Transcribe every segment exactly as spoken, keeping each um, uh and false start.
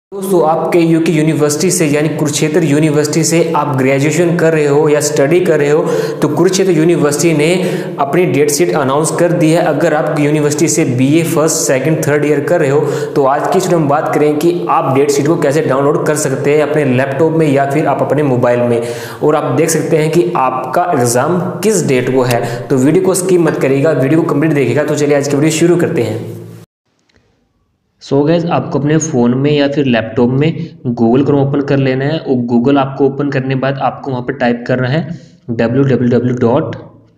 दोस्तों आप के यू की यूनिवर्सिटी से यानी कुरुक्षेत्र यूनिवर्सिटी से आप ग्रेजुएशन कर रहे हो या स्टडी कर रहे हो तो कुरुक्षेत्र यूनिवर्सिटी ने अपनी डेट शीट अनाउंस कर दी है। अगर आप यूनिवर्सिटी से BA first second third year कर रहे हो तो आज की वीडियो में बात करें कि आप डेट शीट को कैसे डाउनलोड कर सकते हैं अपने लैपटॉप में या फिर आप अपने मोबाइल में, और आप देख सकते हैं कि आपका एग्जाम किस डेट को है। तो वीडियो को स्किप मत करिएगा, वीडियो को कंप्लीट देखिएगा। तो चलिए आज की वीडियो शुरू करते हैं। सो गैस आपको अपने फ़ोन में या फिर लैपटॉप में गूगल क्रोम ओपन कर लेना है, और गूगल आपको ओपन करने के बाद आपको वहाँ पर टाइप करना है W W W dot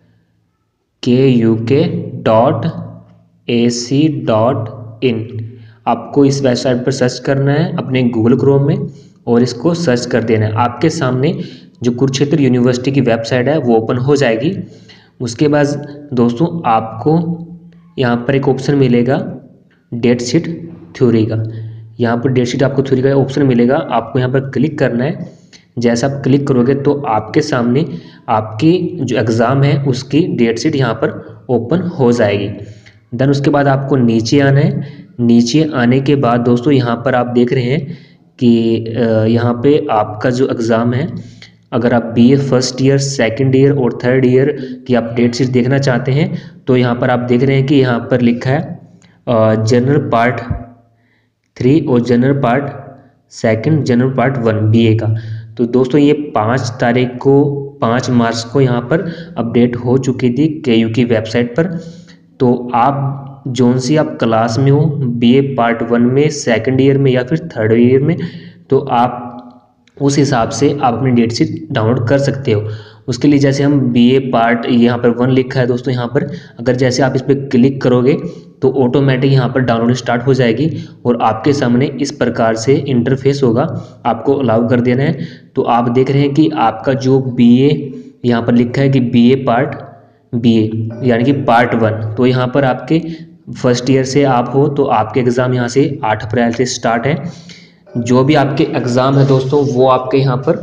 K U K dot A C dot in. आपको इस वेबसाइट पर सर्च करना है अपने गूगल क्रोम में और इसको सर्च कर देना है। आपके सामने जो कुरुक्षेत्र यूनिवर्सिटी की वेबसाइट है वो ओपन हो जाएगी। उसके बाद दोस्तों आपको यहाँ पर एक ऑप्शन मिलेगा डेट शीट थ्योरी का। यहाँ पर डेट शीट आपको थ्योरी का ऑप्शन मिलेगा, आपको यहाँ पर क्लिक करना है। जैसा आप क्लिक करोगे तो आपके सामने आपकी जो एग्ज़ाम है उसकी डेट शीट यहाँ पर ओपन हो जाएगी। देन उसके बाद आपको नीचे आना है। नीचे आने के बाद दोस्तों यहाँ पर आप देख रहे हैं कि यहाँ पे आपका जो एग्ज़ाम है, अगर आप BA first year second year और थर्ड ईयर की आप डेट शीट देखना चाहते हैं तो यहाँ पर आप देख रहे हैं कि यहाँ पर लिखा है जनरल पार्ट थ्री और general part second general part one BA का। तो दोस्तों ये पाँच तारीख को पाँच मार्च को यहाँ पर अपडेट हो चुकी थी केयू की वेबसाइट पर। तो आप जोन सी आप क्लास में हो, बीए पार्ट वन में, सेकंड ईयर में या फिर थर्ड ईयर में, तो आप उस हिसाब से आप अपनी डेट शीट डाउनलोड कर सकते हो। उसके लिए जैसे हम बीए पार्ट यहाँ पर वन लिखा है दोस्तों, यहाँ पर अगर जैसे आप इस पर क्लिक करोगे तो ऑटोमेटिक यहाँ पर डाउनलोड स्टार्ट हो जाएगी और आपके सामने इस प्रकार से इंटरफेस होगा। आपको अलाउ कर देना है। तो आप देख रहे हैं कि आपका जो बीए यहाँ पर लिखा है कि बीए पार्ट बीए यानी कि पार्ट वन, तो यहाँ पर आपके फर्स्ट ईयर से आप हो तो आपके एग्ज़ाम यहाँ से आठ अप्रैल से स्टार्ट है। जो भी आपके एग्ज़ाम है दोस्तों वो आपके यहाँ पर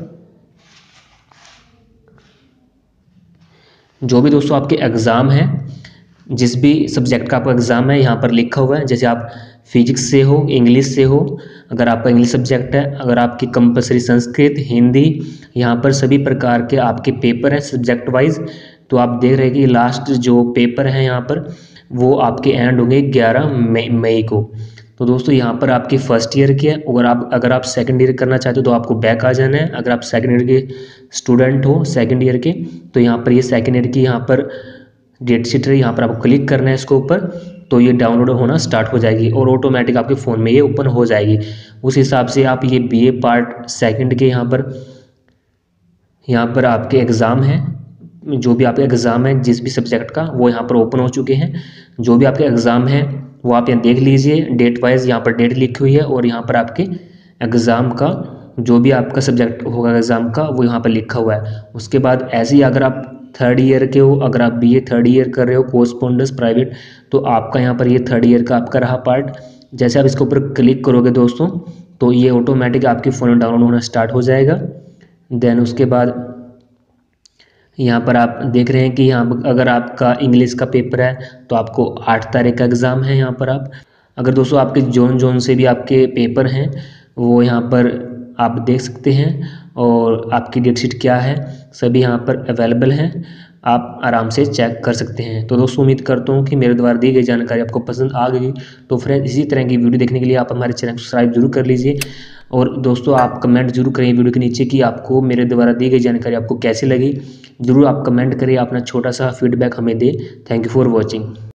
जो भी दोस्तों आपके एग्ज़ाम है, जिस भी सब्जेक्ट का आपका एग्ज़ाम है यहाँ पर लिखा हुआ है। जैसे आप फिजिक्स से हो, इंग्लिश से हो, अगर आपका इंग्लिश सब्जेक्ट है, अगर आपकी कंपलसरी संस्कृत, हिंदी, यहाँ पर सभी प्रकार के आपके पेपर हैं सब्जेक्ट वाइज। तो आप देख रहे हैं कि लास्ट जो पेपर है यहाँ पर वो आपके एंड होंगे ग्यारह मई को। तो दोस्तों यहाँ पर आपकी फर्स्ट ईयर की है। अगर आप अगर आप सेकंड ईयर करना चाहते हो तो आपको बैक आ जाना है। अगर आप सेकंड ईयर के स्टूडेंट हो सेकंड ईयर के तो यहाँ पर ये सेकंड ईयर की यहाँ पर डेट शीट है, यहाँ पर आपको क्लिक करना है इसके ऊपर, तो ये डाउनलोड होना स्टार्ट हो जाएगी और ऑटोमेटिक आपके फ़ोन में ये ओपन हो जाएगी। उस हिसाब से आप ये बीए पार्ट सेकंड के यहाँ पर यहाँ पर आपके एग्ज़ाम हैं, जो भी आपके एग्ज़ाम है जिस भी सब्जेक्ट का वो यहाँ पर ओपन हो चुके हैं। जो भी आपके एग्ज़ाम है वो आप यहाँ देख लीजिए, डेट वाइज यहाँ पर डेट लिखी हुई है और यहाँ पर आपके एग्ज़ाम का जो भी आपका सब्जेक्ट होगा एग्ज़ाम का वो यहाँ पर लिखा हुआ है। उसके बाद ऐसे ही अगर आप थर्ड ईयर के हो, अगर आप बीए थर्ड ईयर कर रहे हो कोरस्पोंडेंस प्राइवेट, तो आपका यहाँ पर ये थर्ड ईयर का आपका रहा पार्ट। जैसे आप इसके ऊपर क्लिक करोगे दोस्तों तो ये ऑटोमेटिक आपके फ़ोन में डाउनलोड होना स्टार्ट हो जाएगा। देन उसके बाद यहाँ पर आप देख रहे हैं कि यहाँ अगर आपका इंग्लिश का पेपर है तो आपको आठ तारीख का एग्ज़ाम है। यहाँ पर आप अगर दोस्तों आपके जोन जोन से भी आपके पेपर हैं वो यहाँ पर आप देख सकते हैं और आपकी डेट शीट क्या है सभी यहाँ पर अवेलेबल हैं, आप आराम से चेक कर सकते हैं। तो दोस्तों उम्मीद करता हूँ कि मेरे द्वारा दी गई जानकारी आपको पसंद आ गई। तो फ्रेंड्स इसी तरह की वीडियो देखने के लिए आप हमारे चैनल को सब्सक्राइब जरूर कर लीजिए और दोस्तों आप कमेंट जरूर करें वीडियो के नीचे कि आपको मेरे द्वारा दी गई जानकारी आपको कैसी लगी। ज़रूर आप कमेंट करें, अपना छोटा सा फीडबैक हमें दें। Thank you for watching.